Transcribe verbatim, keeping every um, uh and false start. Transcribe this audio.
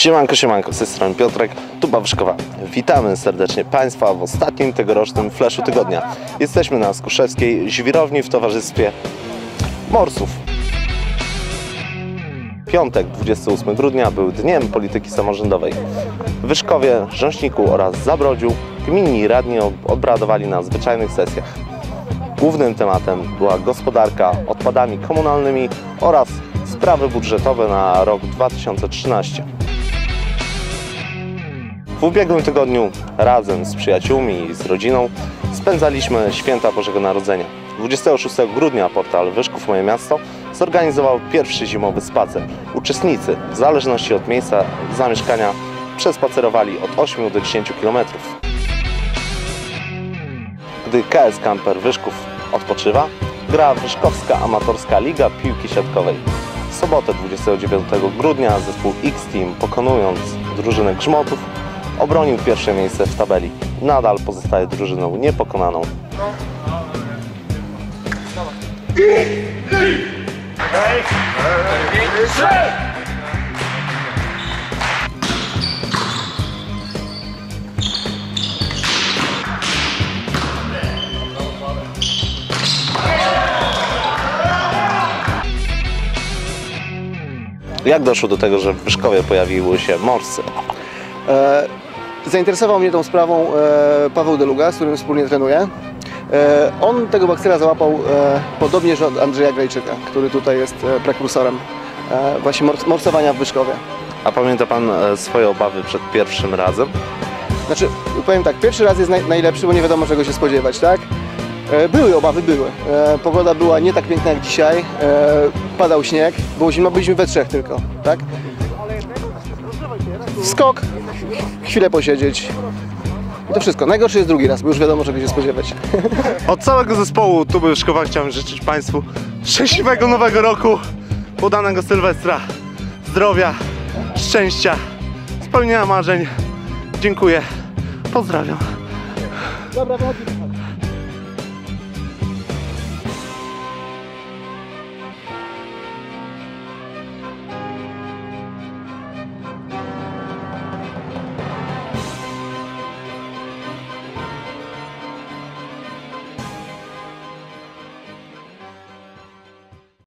Siemanko, siemanko, z tej strony Piotrek, Tuba Wyszkowa. Witamy serdecznie Państwa w ostatnim tegorocznym Flashu Tygodnia. Jesteśmy na Skuszewskiej Żwirowni w towarzystwie Morsów. Piątek, dwudziestego ósmego grudnia, był Dniem Polityki Samorządowej. W Wyszkowie, Rząśniku oraz Zabrodziu gminni radni obradowali na zwyczajnych sesjach. Głównym tematem była gospodarka odpadami komunalnymi oraz sprawy budżetowe na rok dwa tysiące trzynasty. W ubiegłym tygodniu razem z przyjaciółmi i z rodziną spędzaliśmy święta Bożego Narodzenia. dwudziestego szóstego grudnia portal Wyszków Moje Miasto zorganizował pierwszy zimowy spacer. Uczestnicy, w zależności od miejsca zamieszkania, przespacerowali od ośmiu do dziesięciu kilometrów. Gdy K S Camper Wyszków odpoczywa, gra Wyszkowska Amatorska Liga Piłki Siatkowej. W sobotę dwudziestego dziewiątego grudnia zespół X-Team, pokonując drużynę Grzmotów, obronił pierwsze miejsce w tabeli. Nadal pozostaje drużyną niepokonaną. Jak doszło do tego, że w Wyszkowie pojawiły się morsy? E, zainteresował mnie tą sprawą e, Paweł Deluga, z którym wspólnie trenuję. E, on tego bakcyla załapał e, podobnież od Andrzeja Grajczyka, który tutaj jest e, prekursorem e, właśnie mors morsowania w Wyszkowie. A pamięta Pan e, swoje obawy przed pierwszym razem? Znaczy, powiem tak, pierwszy raz jest naj najlepszy, bo nie wiadomo czego się spodziewać, tak? E, były obawy, były. E, pogoda była nie tak piękna jak dzisiaj, e, padał śnieg, było zimno, byliśmy we trzech tylko, tak? Skok, chwilę posiedzieć i to wszystko. Najgorszy jest drugi raz, bo już wiadomo czego się spodziewać. Od całego zespołu Tuby Wyszkowa chciałem życzyć Państwu szczęśliwego nowego roku, udanego Sylwestra, zdrowia, szczęścia, spełnienia marzeń. Dziękuję, pozdrawiam. Dobra,